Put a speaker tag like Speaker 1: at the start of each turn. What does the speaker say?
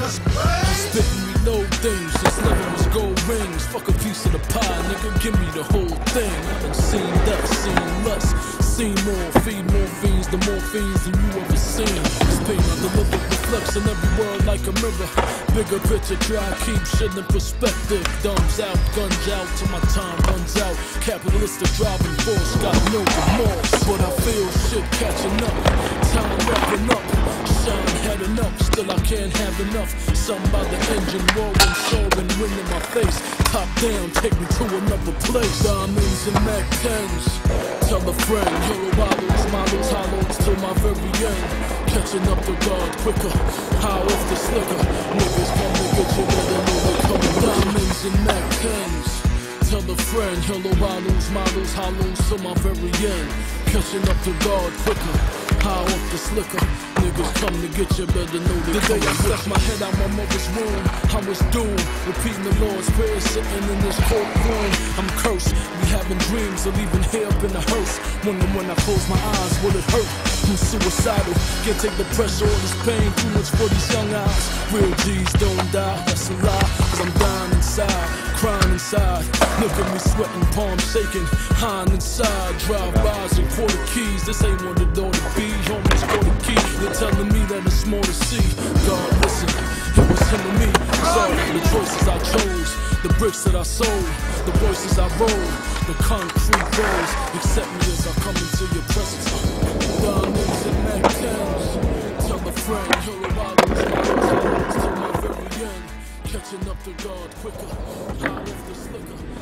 Speaker 1: Spitting me low things, just living was gold rings. Fuck a piece of the pie, nigga, give me the whole thing. I done seen that, seen lust, seen more, feed more fiends, the more fiends than you ever seen. This pain I deliver reflects in every world like a mirror. Bigger picture, try keep shit in perspective. Thumbs out, guns out till my time runs out. Capitalistic driving force, got no remorse. But I feel shit catching up, time wrapping up. Shine heading up, still I can't have enough. Something about the engine roaring, soaring, wind in my face. Top down, take me to another place. Diamonds and Mac 10s. Tell a friend, hero bottles, models, hollows till my very end. Catching up to God quicker, high off the slicker. Niggas come to get you, let them know they coming. Diamonds and Mac 10s. Tell a friend, hello bottles, models, hollows till my very end. Catching up to God quicker, high off the slicker. Niggas come to get you, better know they coming. The day I stuck my head out my mother's womb, I was doomed. Repeating the Lord's prayer, sitting in this courtroom. I'm cursed, be having dreams of leaving here up in the hearse. Wondering when I close my eyes, will it hurt? I'm suicidal, can't take the pressure, all this pain, too much for these young eyes. Real G's don't die, that's a lie, cause I'm dying inside, crying inside. Look at me sweating, palms shaking, high inside. Drive-bys and quarter keys, this ain't what it ought to be. Homies quarter key, they're telling me that it's more to see. God, listen, it was him and me. Sorry for the choices I chose, the bricks that I sold, the voices I rolled, the concrete roads. Accept me as I come into your presence. Diamonds and Mac 10s. Tell a friend, hero bottles, models, till my very end. Catching up to God quicker, high off the slicker.